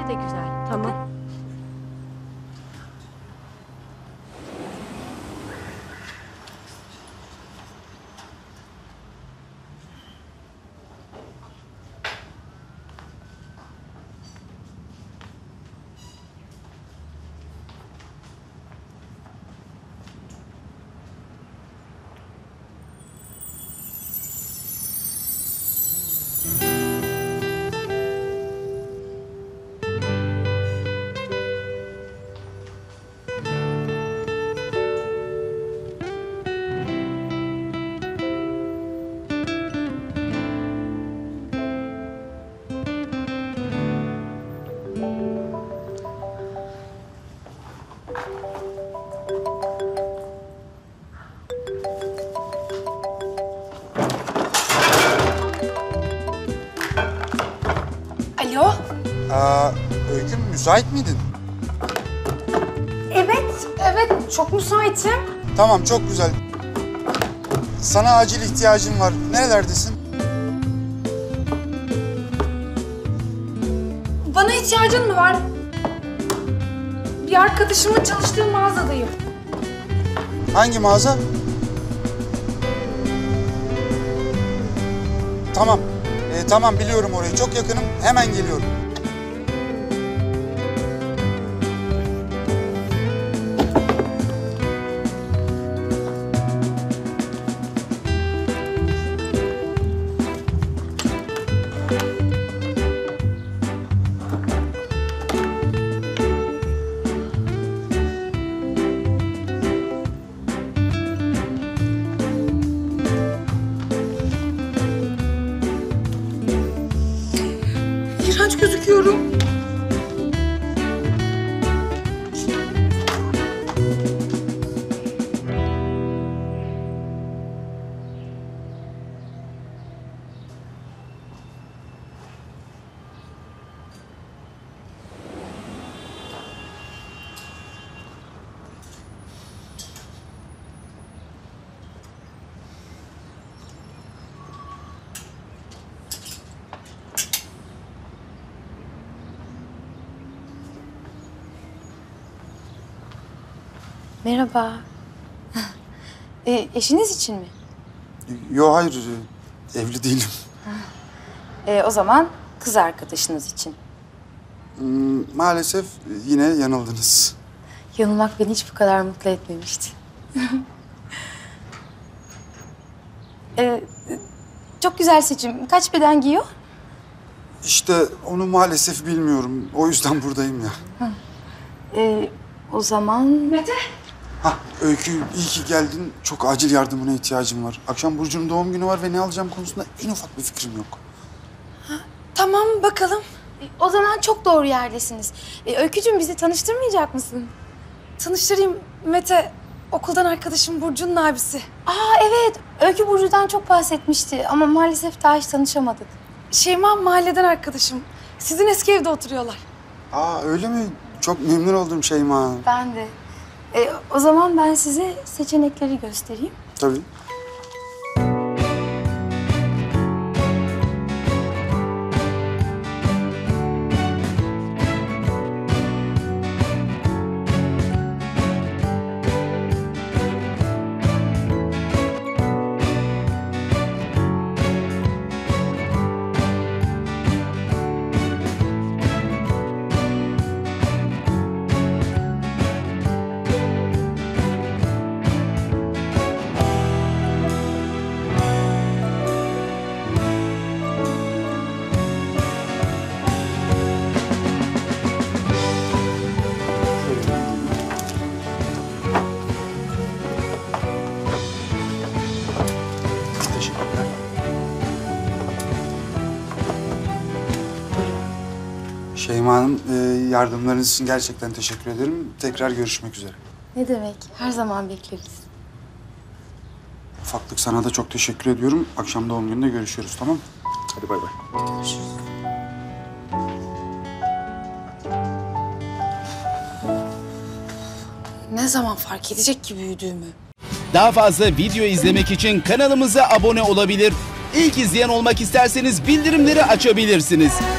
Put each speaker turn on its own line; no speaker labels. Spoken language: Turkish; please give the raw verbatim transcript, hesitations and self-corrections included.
de güzel.
Tamam.
Bakın.
Alo?
Aa, Öykü müsait miydin?
Evet, evet. Çok müsaitim.
Tamam, çok güzel. Sana acil ihtiyacım var. Nerelerdesin?
Bana ihtiyacın mı var? Bir arkadaşımın çalıştığı mağazadayım.
Hangi mağaza? Tamam. Ee, tamam, biliyorum orayı. Çok yakınım. Hemen geliyorum.
İğrenç gözüküyorum.
Merhaba. e, eşiniz için mi?
Yo, hayır. Evli değilim.
E, o zaman kız arkadaşınız için.
Hmm, maalesef yine yanıldınız.
Yanılmak beni hiç bu kadar mutlu etmemişti. e, çok güzel seçim. Kaç beden giyiyor?
İşte onu maalesef bilmiyorum. O yüzden buradayım ya.
E, o zaman...
Mete.
Hah, Öykü, iyi ki geldin. Çok acil yardımına ihtiyacım var. Akşam Burcu'nun doğum günü var ve ne alacağım konusunda en ufak bir fikrim yok.
Tamam, bakalım.
E, o zaman çok doğru yerdesiniz. E, Öykücüğüm, bizi tanıştırmayacak mısın?
Tanıştırayım. Mete, okuldan arkadaşım Burcu'nun abisi.
Aa evet, Öykü Burcu'dan çok bahsetmişti ama maalesef daha hiç tanışamadık.
Şeyma mahalleden arkadaşım. Sizin eski evde oturuyorlar.
Aa, öyle mi? Çok memnun oldum Şeyma.
Ben de. E, o zaman ben size seçenekleri göstereyim.
Tabii. Teşekkürler. Şeyma Hanım, e, yardımlarınız için gerçekten teşekkür ederim. Tekrar görüşmek üzere.
Ne demek? Her zaman bekleriz.
Ufaklık, sana da çok teşekkür ediyorum. Akşam doğum gününde görüşürüz, tamam mı? Hadi bay bay.
Görüşürüz.
Ne zaman fark edecek ki büyüdüğümü?
Daha fazla video izlemek için kanalımıza abone olabilir. İlk izleyen olmak isterseniz bildirimleri açabilirsiniz.